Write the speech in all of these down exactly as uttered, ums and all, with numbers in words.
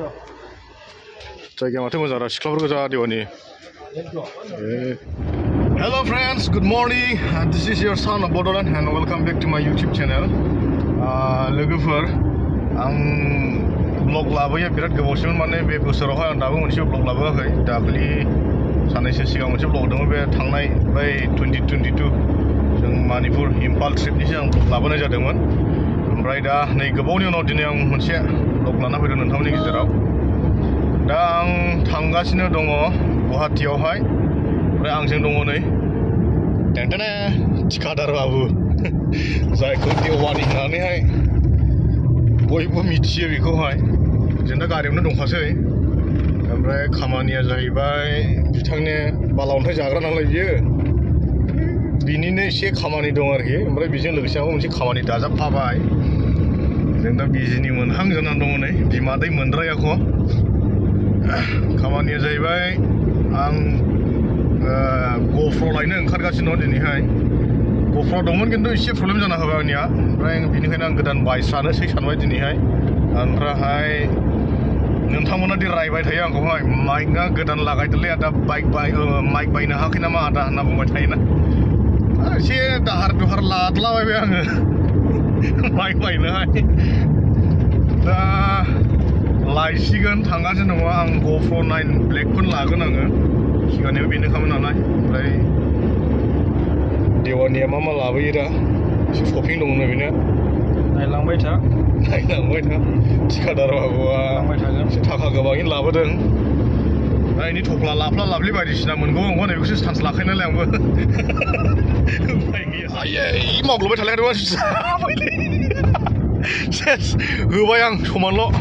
जायगाया माथो मोजां रा सिख्लाफोर गोजा देवानि Hello friends, good morning. Uh, this is your son of Bodoland and welcome back to my YouTube channel. लोगोफोर आं ब्लग लाबोयो बिराद गोबावसिन माने बे बोसोरावहाय आं दाबो मोनसे ब्लग लाबोआखै दाखालि साननैसो सिगां मोनसे ब्लग दङ बे थांनाय बै twenty twenty-two जों मणिपुर इम्फाल ट्रिपनि सिगां ब्लग लाबोनाय जादोंमोन ओमफ्राय दा नै गोबावनि उनाव दिनै आं मोनसे ब्लग लाना फैदों नोंथांमोननि गेजेराव दा आं थांगासिनो दङ गुवाहाटीयावहाय ओमफ्राय आंजों दङ नै टेंटेने थिखादार बाबु जायखौ देवानि होननानैहाय बयबो मिथियो बेखौहाय जों दा गारियावनो दंखासै ओमफ्राय खामानिया जाहैबाय बिथांनि बाला अन्थाइ जाग्रा नालाय बियो बिनिनो एसे खामानि दं आरोखि ओमफ्राय बेजों लोगोसे आंबो मोनसे खामानि दाजाबफाबाय जों दा बिजिनि मोनहां जानानै दङ नै बिमादै मोनद्रायाखौ खामानिया जाहैबाय आं GoPro लायनो ओंखारगासिनो दं दिनैहाय GoPro दंमोन खिन्थु एसे प्रब्लेम जाना होबाय आंनिया ओमफ्राय बेनिखायनो आं गोदान बायस्रानोसै सानबाय दिनैहाय ओमफ्रायहाय नोंथांमोना दि रायबाय थायो आंखौहाय माइकआ गोदान लागायदोलै आदा बाइक बाय माइक बायनो हायाखै नामा आदा होनना बुंबाय थायोना एसे दाहार दुहार लादलाबायबाय आङो माइक बायनोहाय दा लायसिगोन थांगासिनो दङ आं GoPro nine ब्लेकखौनो लागोन आङो सिगांनियाव बेनोखामोन नालाय ओमफ्राय देवानिया मा मा लाबोयो दा एसे शपिं दंनो बेनो नायलांबाय था नायलांबाय था थिखादार बाबुआ एसे थाखा गोबाङैनो लाबोदों दा बेनि थफ्ला लाफ्ला लाफ्लि बायदिसिना मोनगौ आंबो नैबेखौसो सान्स लाखायो नालाय आंबो उफाय गैया आयै मावग्लुबाय थालायदों जाबायलै सेस होबाय आं समानल'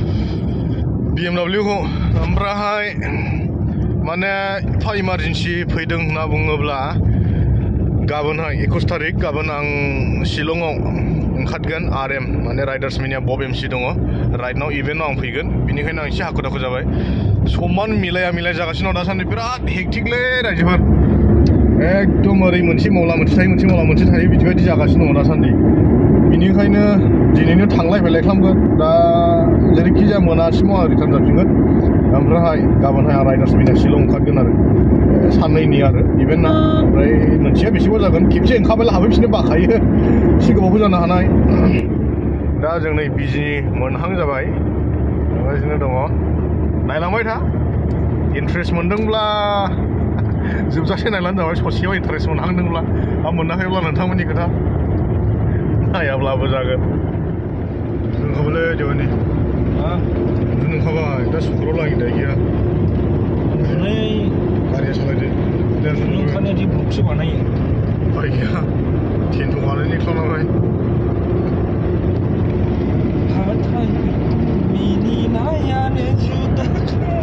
B M W खौ ओमफ्रायहाय माने एफा इमारजेन्सि फैदों होनना बुङोब्ला गाबोनहाय एकस तारिख गाबोन आं शिलंआव ओंखारगोन R M माने riders mania B O B M C दङ राइडनाव इभेन्टआव आं फैगोन बेनिखायनो आं एसे हाखु दाखु जाबाय समान मिलाया मिलाया जागासिनो दं दासान्दि बिराद हेक्टिकलै रायजोफोर एकदम ओरै मोनसे मावला मोनसे थायो मोनसे मावला मोनसे थायो बिदिबायदि जागासिनो दङ दासान्दि बेनिखायनो दिनैनो थांलाय फैलाय खालामगोन दा जेरैखि जाया मोनासिमाव आं रिटार्न जाफिनगोन ओमफ्रायहाय गाबोनहाय आं राइडार्स मिनिया शिलं ओंखारगोन आरो साननैनि आरो इभेन्टआ ओमफ्राय मोनसेया बेसेबां जागोन खेबसे ओंखारबायला हाबफैफिननो बाखायो एसे गोबावबो जानो हानाय दा जों नै बिजि मोनहां जाबाय थांगासिनो दङ नायलांबाय था इन्ट्रेस्ट मोनदोंब्ला जोबजासे नायलानो जाबाय ससेयाव इन्ट्रेस्ट मोनहांदोंब्ला आं मोनाखैब्ला नोंथांमोननि खोथा नायाब्लाबो जागोन नोंखाबायलै देवानि नोंखाबाय दा सुक्रुआव लाङि दाय गैया गारिया सालायदो ओंखारनाया दि बुकसो बानायो बाय गैया टेन्ट बानायनो खालामबाय मिनिनायानो जुदाखा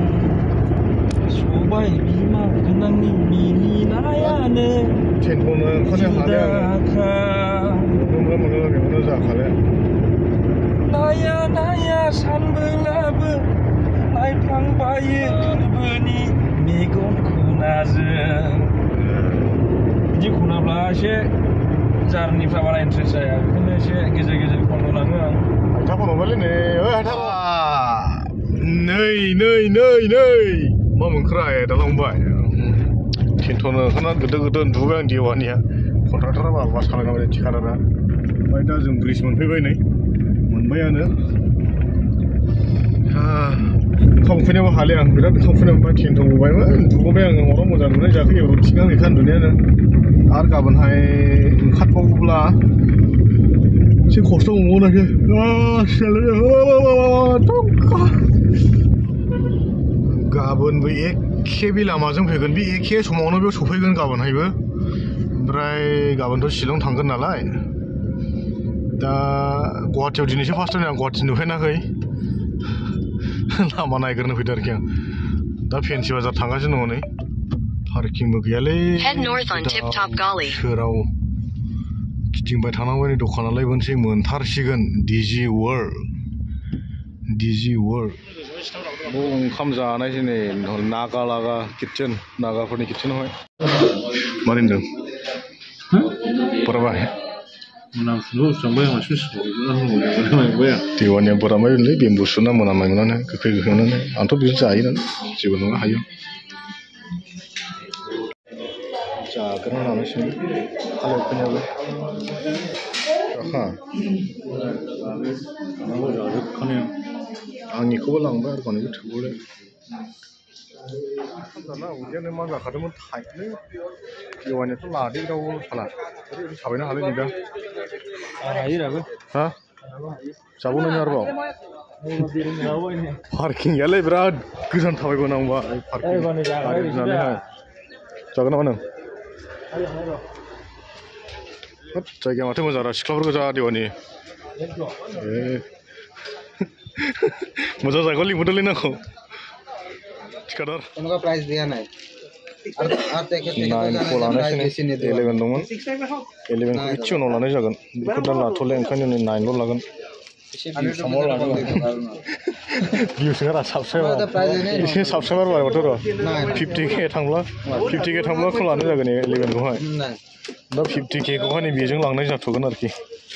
सबाय बिमा गोनांनि मिनिनायानो टेन्टखौनो ओंखारनो हाले आङो मोनोब्ला मोनोब्ला बेखौनो जाखाले नाया नाया सानबोलाबो नायफ्लांबायो गोरबोनि मेगन खनाजों बिदि खनाब्ला एसे जारनिफ्रा बारा इन्ट्रेस्ट जाया बेखायनो एसे गेजेर गेजेर खननो लाङो आं हायथा खनबायलै नै ओइ हायथा नै नै नै नै मा मोनखोरा दालांबाय टेन्टनो ओंखारना गोदो गोदो उन्दुबाय आं देवानिया कन्ट्राक्टरा माबा सालायनांबाय थिखादारा ओमफ्राय दा जों ब्रिज मोनफैबाय नै मोनबायानो ओंखाम उखैनायाबो हाले आं बिराद ओंखाम उखैनाय मोनबाय टेन्ट गबायमोन उन्दुगबाय आङो हराव मोजां नुनाय जायाखै एवरोथिं आं गैखा उन्दुनायानो आरो गाबोनहाय ओंखारबावोब्ला एसे खस्थ' मोनबावगोन गाबोनबो एखे बे लामाजों फैगोन बे एखे समावनो बेयाव सफैगोन गाबोनहायबो ओमफ्राय गाबोनथ' शिलं थांगोन नालाय दा गुवाहाटीयाव दिनैसो फार्स्ट टाइम आं गुवाहाटी नुफेराखै लामा नायग्रोनो फैदों आरोखि आं दा फेन्सि बाजार थांगासिनो दङ नै पार्किंबो गैयालै सोराव गिदिंबाय थानांगौ नै दखानालाय मोनसे मोनथारसिगोन डिजि वर्ल्ड डिजि वर्ल्ड ओंखाम जानायसै नै नागा लागा किटचेन नागाफोरनि किटचेनावहाय मारै होनदों बराबाय Diwaniया बोरामायलै बेम्बुसु ना मोनामायमोनानो गोखै गोखैयावनो आंथ' बेखौ जायो जेबो नङा हायो जाग्रा लानोसै हालेवफैनायाबो आंनिखौबो लांबाय आरो बानायबो थोबोलाय दाना उदैयानो मा जाखादोंमोन थाइलै देवानियाथ' लादो रावबो साला ओरैबायदि थाबायनो हालाय नोंदा हायो दाबो हा जाबावनो आरोबाव पार्किं गैयालै बिराद गोजान थाबायबोनांगौबा पार्किं गारि दोननानैहाय जागोन नामा नों हाब जायगाया माथो मोजां रा सिख्लाफोर गोजा देवानि ए मोजां जायगायाव लिंहरदोंलै नांगौ ठिकादार उनका प्राइस दिया नहीं आप देखें नाइन को लानायसै इलेवन दंमोन इलेवन को इसे उनाव लानाय जागोन बेखौ दा लाथ'ले ओंखायनो नै नाइनल' लागोन भिउसोरा साबस्क्राइबार एसे साबस्क्राइबार बारायबाथ' र' फिफ्टि के थांब्ला फिफ्टि के थांब्लाखौ लानाय जागोन इलेभेनखौहाय दा फिफ्टि के खौहाय नै बेजों लांनाय जाथ'गोन आरोखि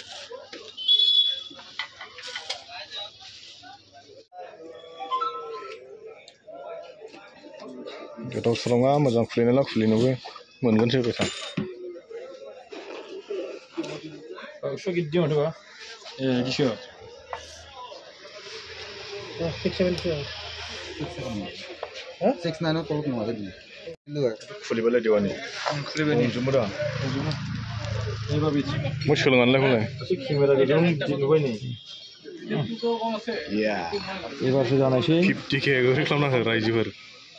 गोदाव सोरावआ मोजां खुलिनायला खुलिनोबो मोनगोनसो बेसा Şu gidiyor mu acaba? Ee, gidiyor. six seven two. Ha? six nine को कौन मारे दी? लुआ. खुली वाले दीवानी. खुली वाली. जुमरा. जुमरा. ये बाबी. मुश्किल मानले बोले. कैमरा के जों दिनुबाय नहीं. Yeah. ये बार से जाना है. fifty के गोरी खालामना हो राइजोफोर.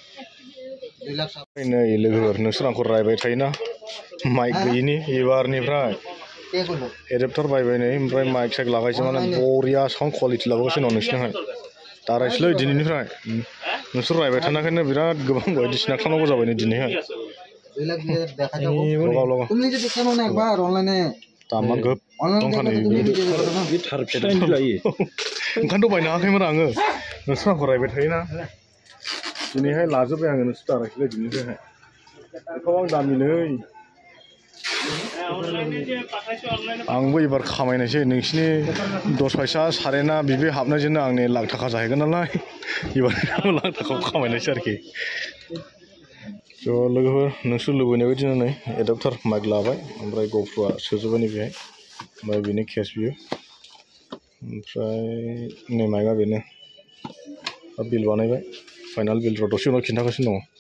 नै लोगोफोर नोंसोर आंखौ रायबाय थायोना माइक गैयिनि एबारनिफ्राय एडाप्टार बायबाय नै ओमफ्राय माइक साइक लागायसै माने बरिया साउन्ड क्वालिटि लाबोगासिनो दं नोंसिनिहाय दारायसैलै दिनैनिफ्राय नोंसोर रायबाय थानायखायनो बिराद गोबां बायदिसिना खालामनांगौ जाबाय नै दिनैहाय दामा गोब दंखानो ओंखायनोथ' बायनो हायाखैमोन आङो नोंसोर आंखौ रायबाय थायोना दिनैहाय लाजोब्बाय आङो नोंसोर दारायसैलै दिनैनिफ्राय एफा आं दामिलै आंबो एबार खामायनायसै नोंसिनि दस फैसा सारेना बिबि हाबनायजोंनो आंनि लाख थाखा जाहैगोन नालाय एबार लाख थाखाखौ खामायनायसै आरोखि ज' लोगोफोर नोंसोर लुबैनाय बायदिनो नै एडाप्टार माइक लाबाय ओमफ्राय ग'प्र'आ सोजोब्बाय नैबेहाय ओमफ्राय बेनो केस बियो ओमफ्राय नै माइकआ बेनो बिल बानायबाय फाइनाल बिल र' दसे उनाव खिन्थागासिनो दङ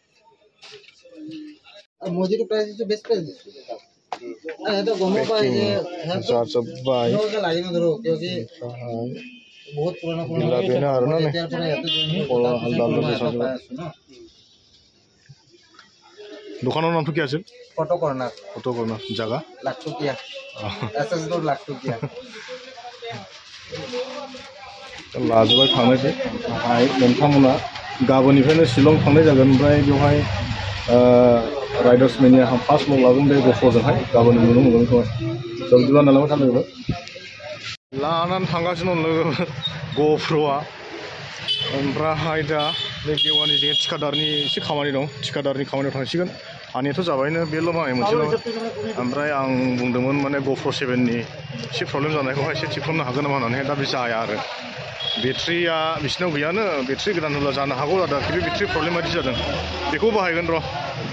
मोदी का प्राइस तो बेस्ट प्राइस है तो गोमो का ये है तो जाजोब्बाय लाइन में धरो क्योंकि बहुत पुराना पुराना बेनो आरो ना नै आलदा आलदा बेसाद दखानाव नामथ' गैयासो फटो कॉर्नर फटो कॉर्नर जागा Lakhtokia SS road Lakhtokia लाजोब्बाय थांनायसै ओमफ्राय नोंथांमोना गाबोननिफ्रायनो शिलं थांनाय जागोन ओमफ्राय बेवहाय राइडार्स मेनिया फार्स्ट मग लागोन बे ग'प्र'जोंहाय गाबोन नुनो मोनगोन खोमा जों बिदिब्ला नालाय थां लोगोफोर लानानै थांगासिनो दं लोगोफोर ग'प्र'आ ओमफ्राय दा बे देवानि जे थिखादारनि एसे खामानि दं थिखादारनि खामानियाव थांसिगोन हानियाथ' जाबायनो बेल' मावनाय मोनसेल' ओमफ्राय आं बुंदोंमोन माने ग'प्र' सेभेननि एसे प्रब्लेम जानायखौहाय एसे थिक खालामनो हागोन नामा होननानै दा बे जाया आरो बेटारिया बिसिनाव गैयानो बेटारि गोदान होब्ला जानो हागौ जादों बे बेटारि प्रब्लेम बायदि जादों बेखौ बाहायगोन र'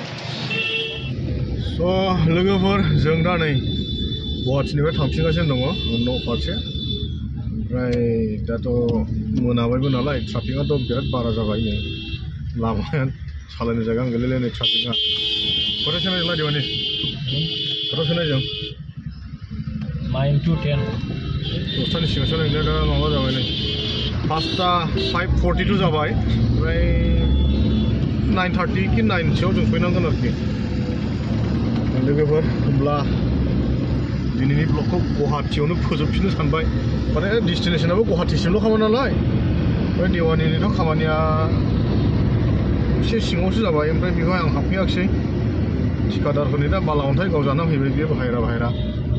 स' लोगोफोर जों दा नै गुवाहाटिनिफ्राय थांफिनगासिनो दङ न' फारसे ओमफ्राय दाथ' मोनाबायबो नालाय ट्राफिकआथ' बिराद बारा जाबाय नै लामाया सालायनो जायगा गैलायलाय नै ट्राफिकआ क'थायाव सोनाय जों देवानि क'थायाव सोनाय जों नाइन टु टेन दसथानि सिगां सोनाय दा माबा जाबाय नै पाँचटा फाइभ फर्टि टु जाबाय ओमफ्राय नाइन थार्टि कि नाइनसोआव जों फैनांगोन आरोखि लोगोफोर होमब्ला दिनैनि ब्लगखौ गुवाहाटियावनो फोजोबफिननो सानबाय माने डेस्टिनेसनाबो गुवाहाटिसिमल' खामानि नालाय ओमफ्राय देवानिनिथ' खामानिया एसे सिङावसो जाबाय ओमफ्राय बेवहाय आं हाबफैयाखिसै थिखादारफोरनि दा बाला अन्थाइ गावजाना फैबाय बेयो बाहेरा बाहेरा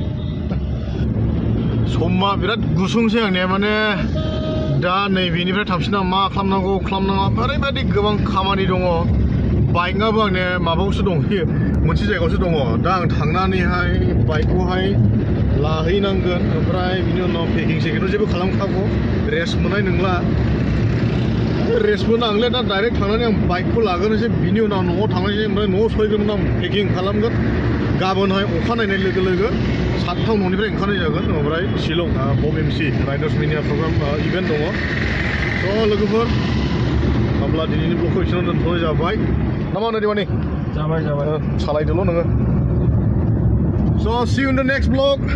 समा बिराद गुसुंसै आंनिया माने दा नैबेनिफ्राय थांफिनना मा खालामनांगौ खालामनाङा ओरैबायदि गोबां खामानि दङ बाइकआबो आंने माबायावसो दंहैयो मोनसे जायगायावसो दङ दा आं थांनानैहाय बाइकखौहाय लाहैनांगोन ओमफ्राय बिनि उनाव पेकिं सेकिंथ' जेबो खालामखागौ रेस्ट मोननाय नंला रेस्टबो नांले दा डाइरेक्ट थांनानै आं बाइकखौ लागोनसै बिनि उनाव न'आव थांनायसै ओमफ्राय न'आव सहैगोन आं पेकिं खालामगोन गाबोनहाय अखा नायनाय लोगो लोगो सातथायाव न'निफ्राय ओंखारनाय जागोन ओमफ्राय शिलं बबएमसि राइडार्स मेनिया प्रग्राम इभेन्ट दङ स' लोगोफोर अब्ला दिनैनि ब्लगखौ एसेयावनो दोनथ'नाय जाबाय ना मा होनो दिवानि जाबाय जाबाय सालायदोल' नोङो स' see you in the next vlog